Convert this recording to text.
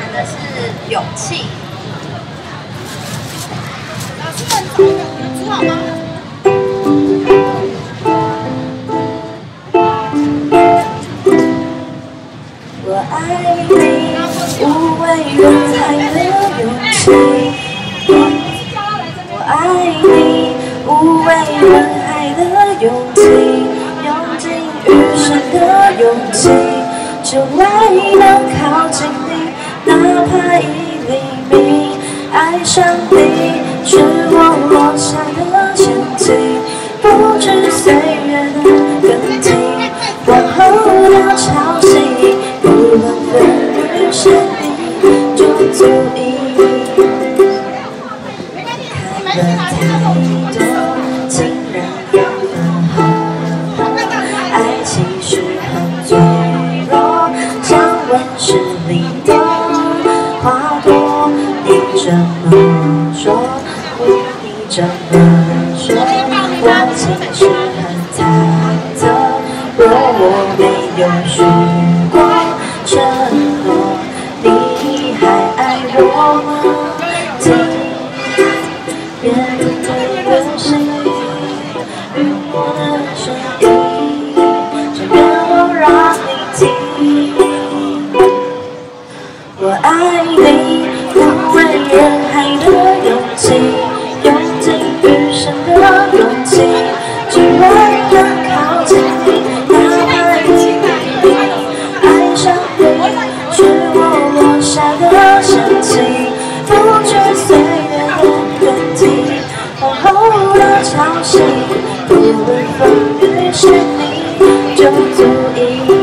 的是勇气。老师们煮好吗？我爱你，无畏人海的勇气。我爱你，无畏人海的勇气，用尽余生的勇气，只为能靠近你，哪怕1厘米。爱上你，是我落下的陷阱，不知岁月的更替，往后的潮汐。 不论风雨是你，就足以。看得太多，竟然要分后。爱其实很脆弱，像温室里的花朵。你这么说，你这么说，我其实很忐忑。若我没有许过。 承诺，你还爱我吗？听，面对的心，用我的声音，只愿我让你听。我爱你，无畏人海的勇气，用尽余生的勇气，只为能靠近你。 是我落下的陷阱，不知岁月的更替，往后的潮汐，不论风雨是你，就足以。